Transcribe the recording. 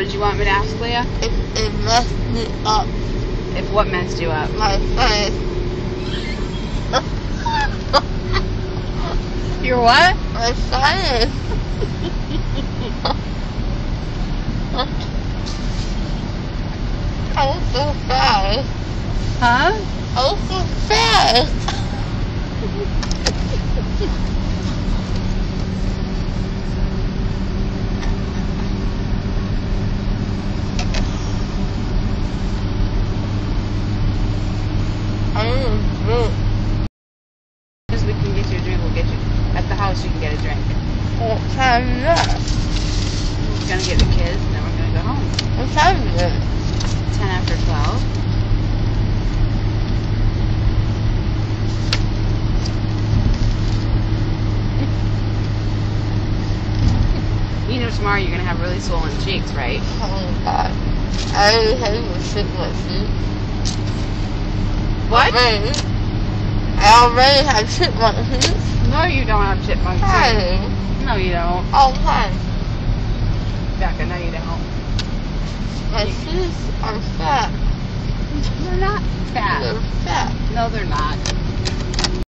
did you want me to ask, Leah? It messed me up. If what messed you up? My face. Your what? My sinus. I was so fast. Huh? I was so fast. I need a drink. As we can get you a drink, we'll get you at the house. You can get a drink. What time is that? We're gonna get the kids, and then we're gonna go home. What time is it? 10 after 12. You know tomorrow you're gonna have really swollen cheeks, right? Oh my god. I already had to shit my feet. What? I already have chipmunk feet. No, you don't have chipmunk teeth. Hi. No, you don't. All the time. Becca, no, you don't. My teeth are fat. They're not fat. They're fat. No, they're not.